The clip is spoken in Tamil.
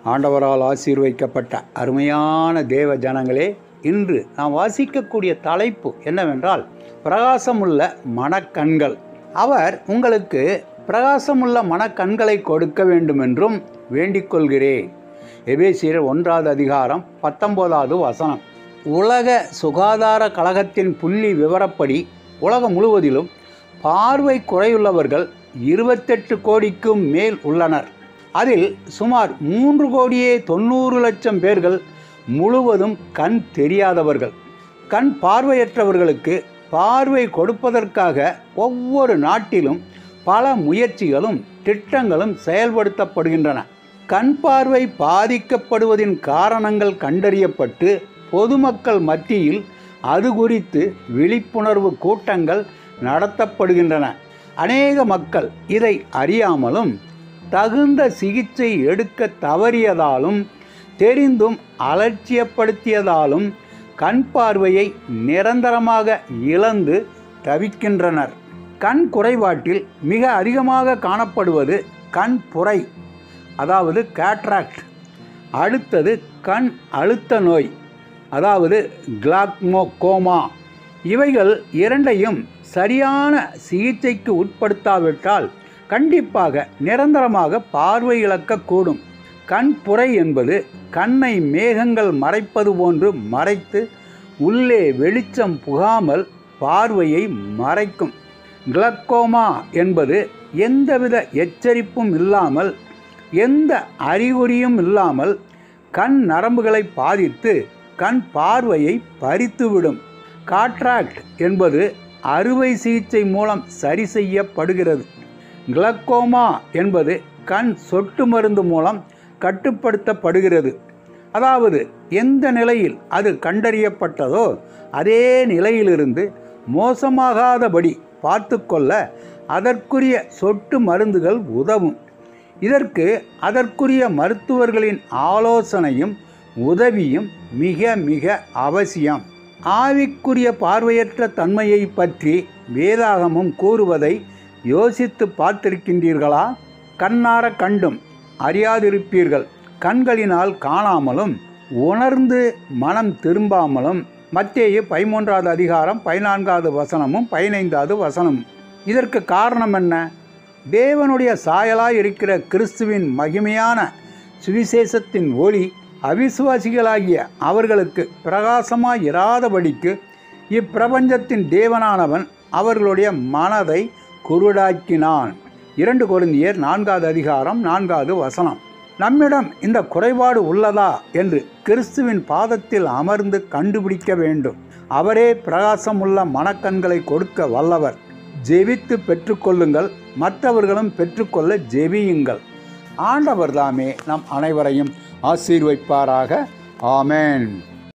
ஆண்டவரால் ஆசீர்வதிக்கப்பட்ட அருமையான தேவ ஜனங்களே, இன்று நாம் வாசிக்கக்கூடிய தலைப்பு என்னவென்றால் பிரகாசமுள்ள மனக்கண்கள். அவர் உங்களுக்கு பிரகாசமுள்ள மனக்கண்களை கொடுக்க வேண்டுமென்றும் வேண்டிக் கொள்கிறேன். எபேசியர் 1வது அதிகாரம் 19வது வசனம். உலக சுகாதார கழகத்தின் புள்ளி விவரப்படி உலகம் முழுவதிலும் பார்வை குறையுள்ளவர்கள் 28 கோடிக்கும் மேல் உள்ளனர். அதில் சுமார் 3,90,00,000 பேர்கள் முழுவதும் கண் தெரியாதவர்கள். கண் பார்வையற்றவர்களுக்கு பார்வை கொடுப்பதற்காக ஒவ்வொரு நாட்டிலும் பல முயற்சிகளும் திட்டங்களும் செயல்படுத்தப்படுகின்றன. கண் பார்வை பாதிக்கப்படுவதின் காரணங்கள் கண்டறியப்பட்டு பொதுமக்கள் மத்தியில் அது குறித்து விழிப்புணர்வு கூட்டங்கள் நடத்தப்படுகின்றன. அநேக மக்கள் இதை அறியாமலும் தகுந்த சிகிச்சை எடுக்க தவறியதாலும் தெரிந்தும் அலட்சியப்படுத்தியதாலும் கண் பார்வையை நிரந்தரமாக இழந்து தவிக்கின்றனர். கண் குறைபாட்டில் மிக அதிகமாக காணப்படுவது கண் புரை, அதாவது கேட்ராக்ட். அடுத்தது கண் அழுத்த நோய், அதாவது கிளாக்மோகோமா. இவைகள் இரண்டையும் சரியான சிகிச்சைக்கு உட்படுத்தாவிட்டால் கண்டிப்பாக நிரந்தரமாக பார்வை இழக்கக்கூடும். கண் புரை என்பது கண்ணை மேகங்கள் மறைப்பது போன்று மறைத்து உள்ளே வெளிச்சம் புகாமல் பார்வையை மறைக்கும். கிளாக்கோமா என்பது எந்தவித எச்சரிப்பும் இல்லாமல் எந்த அறிகுறியும் இல்லாமல் கண் நரம்புகளை பாதித்து கண் பார்வையை பறித்துவிடும். காட்ராக்ட் என்பது அறுவை சிகிச்சை மூலம் சரி செய்யப்படுகிறது. கிளாக்கோமா என்பது கண் சொட்டு மருந்து மூலம் கட்டுப்படுத்தப்படுகிறது. அதாவது எந்த நிலையில் அது கண்டறியப்பட்டதோ அதே நிலையிலிருந்து மோசமாகாதபடி பார்த்து கொள்ள அதற்குரிய சொட்டு மருந்துகள் உதவும். இதற்கு அதற்குரிய மருத்துவர்களின் ஆலோசனையும் உதவியும் மிக மிக அவசியம். ஆவிக்குரிய பார்வையற்ற தன்மையை பற்றி வேதாகமம் கூறுவதை யோசித்து பார்த்திருக்கின்றீர்களா? கண்ணார கண்டும் அறியாதிருப்பீர்கள், கண்களினால் காணாமலும் உணர்ந்து மனம் திரும்பாமலும். மத்தேயு 13வது அதிகாரம் 14வது வசனமும் 15வது வசனமும். இதற்கு காரணம் என்ன? தேவனுடைய சாயலாய் இருக்கிற கிறிஸ்துவின் மகிமையான சுவிசேஷத்தின் ஒளி அவிசுவாசிகளாகிய அவர்களுக்கு பிரகாசமாய் இராதபடிக்கு இப்பிரபஞ்சத்தின் தேவனானவன் அவர்களுடைய மனதை குருடாக்கினான். 2 கொரிந்தியர் 4வது அதிகாரம் 4வது வசனம். நம்மிடம் இந்த குறைபாடு உள்ளதா என்று கிறிஸ்துவின் பாதத்தில் அமர்ந்து கண்டுபிடிக்க வேண்டும். அவரே பிரகாசமுள்ள மனக்கண்களை கொடுக்க வல்லவர். ஜெபித்து பெற்றுக்கொள்ளுங்கள், மற்றவர்களும் பெற்றுக்கொள்ள ஜெபியுங்கள். ஆண்டவர் தாமே நம் அனைவரையும் ஆசீர்வதிப்பாராக. ஆமென்.